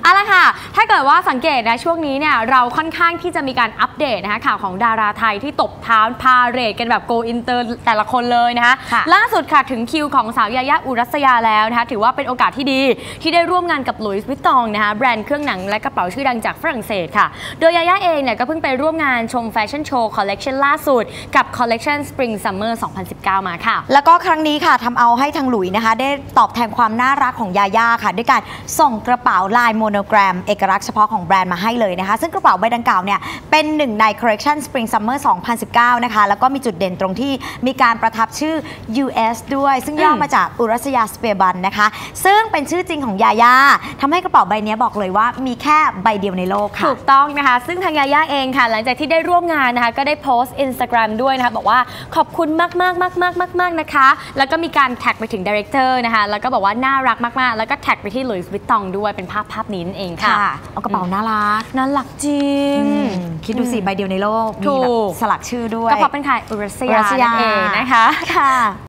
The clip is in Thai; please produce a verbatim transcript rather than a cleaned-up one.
เอาละค่ะถ้าเกิดว่าสังเกตนะช่วงนี้เนี่ยเราค่อนข้างที่จะมีการอัปเดตนะคะข่าวของดาราไทยที่ตบเท้าพาเรทกันแบบโกอินเตอร์แต่ละคนเลยนะคะล่าสุดค่ะถึงคิวของสาวยายาอุรัสยาแล้วนะคะถือว่าเป็นโอกาสที่ดีที่ได้ร่วมงานกับหลุยส์วิตตองนะคะแบรนด์เครื่องหนังและกระเป๋าชื่อดังจากฝรั่งเศสค่ะโดยยายาเองเนี่ยก็เพิ่งไปร่วมงานชมแฟชั่นโชว์คอลเลคชันล่าสุดกับคอลเลคชัน Spring Summer สองพันสิบเก้า มาค่ะแล้วก็ครั้งนี้ค่ะทำเอาให้ทางหลุยนะคะได้ตอบแทนความน่ารักของยาย่าค่ะด้วยการส่งกระเป๋าลายโมโนแกรมเอกลักษณ์เฉพาะของแบรนด์มาให้เลยนะคะซึ่งกระเป๋าใบดังกล่าวเนี่ยเป็นหนึ่งในคอลเลคชัน Spring Summer สองพันสิบเก้า นะคะแล้วก็มีจุดเด่นตรงที่มีการประทับชื่อ ยู เอส ด้วยซึ่งย่อมาจากอุรัสยาสเปียบันนะคะซึ่งเป็นชื่อจริงของยาย่าทำให้กระเป๋าใบนี้บอกเลยว่ามีแค่ใบเดียวในโลกค่ะถูกต้องนะคะซึ่งทางยาย่าเองค่ะหลังจากที่ได้ร่วมงานนะคะก็ได้โพสต์ อินสตาแกรม ด้วยนะคะบอกว่าขอบคุณมากมากมากมากมากมากนะคะแล้วก็มีการแท็กไปถึงดีเรคเตอร์นะคะแล้วก็บอกว่าน่ารักมากๆแล้วก็แท็กไปที่หลุยส์วิตตองด้วยเป็นภาพภาพนี้นั่นเองค่ะเอากระเป๋าน่ารักน่ารักจริงคิดดูสิใบเดียวในโลกมีแบบสลักชื่อด้วยก็เพราะเป็นใครอุรัสยาเองนะคะค่ะ